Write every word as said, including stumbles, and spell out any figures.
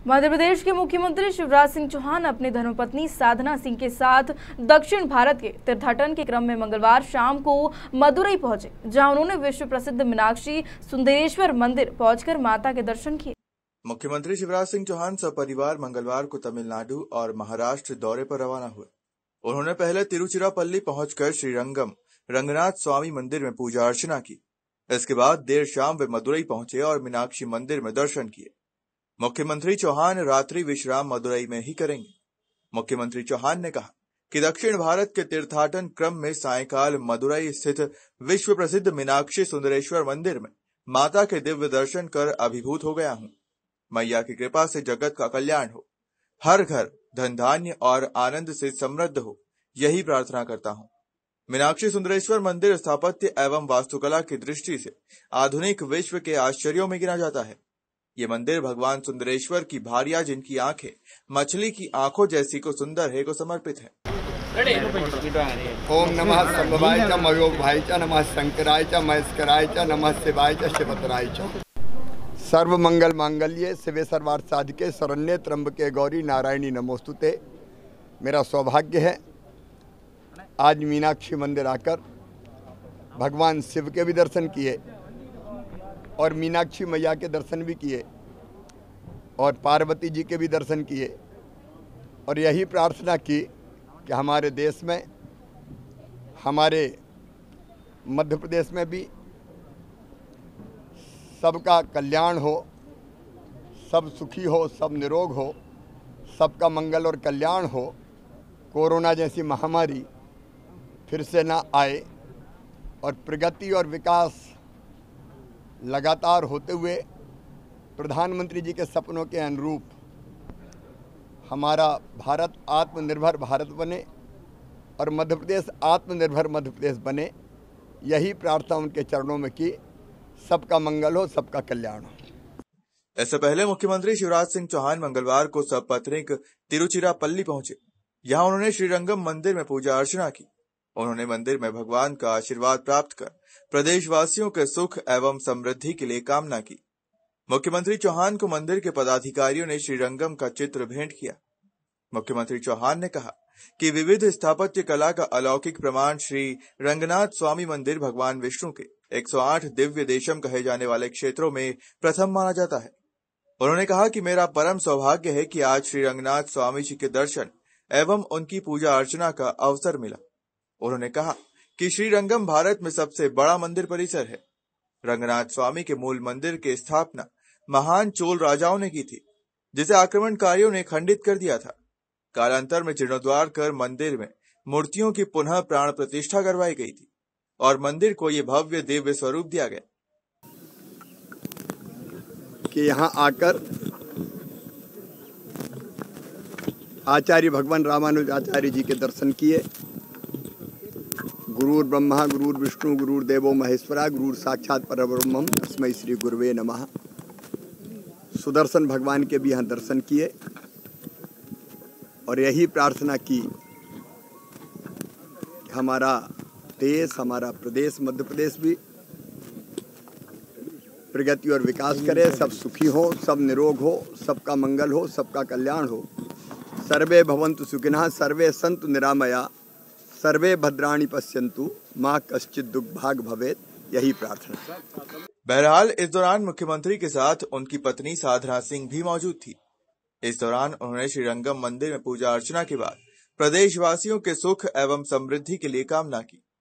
मध्य प्रदेश के मुख्यमंत्री शिवराज सिंह चौहान अपनी धर्मपत्नी साधना सिंह के साथ दक्षिण भारत के तीर्थाटन के क्रम में मंगलवार शाम को मदुरई पहुंचे, जहां उन्होंने विश्व प्रसिद्ध मीनाक्षी सुंदरेश्वर मंदिर पहुंचकर माता के दर्शन किए। मुख्यमंत्री शिवराज सिंह चौहान सपरिवार मंगलवार को तमिलनाडु और महाराष्ट्र दौरे पर रवाना हुए। उन्होंने पहले तिरुचिरापल्ली पहुंचकर श्रीरंगम रंगनाथ स्वामी मंदिर में पूजा अर्चना की। इसके बाद देर शाम वे मदुरई पहुंचे और मीनाक्षी मंदिर में दर्शन किए। मुख्यमंत्री चौहान रात्रि विश्राम मदुरई में ही करेंगे। मुख्यमंत्री चौहान ने कहा कि दक्षिण भारत के तीर्थाटन क्रम में सायंकाल मदुरई स्थित विश्व प्रसिद्ध मीनाक्षी सुंदरेश्वर मंदिर में माता के दिव्य दर्शन कर अभिभूत हो गया हूं। मैया की कृपा से जगत का कल्याण हो, हर घर धन धान्य और आनंद से समृद्ध हो, यही प्रार्थना करता हूं। मीनाक्षी सुंदरेश्वर मंदिर स्थापत्य एवं वास्तुकला की दृष्टि से आधुनिक विश्व के आश्चर्यों में गिना जाता है। ये मंदिर भगवान सुंदरेश्वर की भार्या, जिनकी आंखें मछली की आंखों जैसी को सुंदर है, को समर्पित है। ओम नमः संभवाय च मयोग भाई च नमः शंकराय च महेश्वराय च नमः शिवाय च शिवतराय च। सर्व मंगल मांगल्ये शिवे सर्वार्थ साधिके शरण्ये त्र्यंबके गौरी नारायणी नमोस्तुते। मेरा सौभाग्य है आज मीनाक्षी मंदिर आकर भगवान शिव के भी दर्शन किए और मीनाक्षी मैया के दर्शन भी किए और पार्वती जी के भी दर्शन किए और यही प्रार्थना की कि हमारे देश में, हमारे मध्य प्रदेश में भी सबका कल्याण हो, सब सुखी हो, सब निरोग हो, सबका मंगल और कल्याण हो, कोरोना जैसी महामारी फिर से ना आए और प्रगति और विकास लगातार होते हुए प्रधानमंत्री जी के सपनों के अनुरूप हमारा भारत आत्मनिर्भर भारत बने और मध्य प्रदेश आत्मनिर्भर मध्य प्रदेश बने, यही प्रार्थना उनके चरणों में की। सबका मंगल हो, सबका कल्याण हो। इससे पहले मुख्यमंत्री शिवराज सिंह चौहान मंगलवार को सपत्नीक तिरुचिरापल्ली पहुंचे। यहां उन्होंने श्रीरंगम मंदिर में पूजा अर्चना की। उन्होंने मंदिर में भगवान का आशीर्वाद प्राप्त कर प्रदेशवासियों के सुख एवं समृद्धि के लिए कामना की। मुख्यमंत्री चौहान को मंदिर के पदाधिकारियों ने श्रीरंगम का चित्र भेंट किया। मुख्यमंत्री चौहान ने कहा कि विविध स्थापत्य कला का अलौकिक प्रमाण श्री रंगनाथ स्वामी मंदिर भगवान विष्णु के एक सौ आठ दिव्य देशम कहे जाने वाले क्षेत्रों में प्रथम माना जाता है। उन्होंने कहा कि मेरा परम सौभाग्य है कि आज श्री रंगनाथ स्वामी जी के दर्शन एवं उनकी पूजा अर्चना का अवसर मिला। उन्होंने कहा कि श्रीरंगम भारत में सबसे बड़ा मंदिर परिसर है। रंगनाथ स्वामी के मूल मंदिर की स्थापना महान चोल राजाओं ने की थी, जिसे आक्रमणकारियों ने खंडित कर दिया था। कालांतर में जीर्णोद्धार कर मंदिर में मूर्तियों की पुनः प्राण प्रतिष्ठा करवाई गई थी और मंदिर को ये भव्य दिव्य स्वरूप दिया गया कि यहाँ आकर आचार्य भगवान रामानुज आचार्य जी के दर्शन किए। गुरुर् ब्रह्मा गुरुर् विष्णु गुरुर्देवो महेश्वरा गुरुर् साक्षात् परब्रह्मम् तस्मै श्री गुरुवे नमः। सुदर्शन भगवान के भी यहाँ दर्शन किए और यही प्रार्थना की हमारा देश, हमारा प्रदेश मध्य प्रदेश भी प्रगति और विकास करे, सब सुखी हो, सब निरोग हो, सबका मंगल हो, सबका कल्याण हो। सर्वे भवन्तु सुखिनः, सर्वे सन्तु निरामया, सर्वे भद्राणि पश्यन्तु, माँ कश्चित् दुर्भाग् भवेत्, यही प्रार्थना। बहरहाल इस दौरान मुख्यमंत्री के साथ उनकी पत्नी साधना सिंह भी मौजूद थी। इस दौरान उन्होंने श्रीरंगम मंदिर में पूजा अर्चना के बाद प्रदेशवासियों के सुख एवं समृद्धि के लिए कामना की।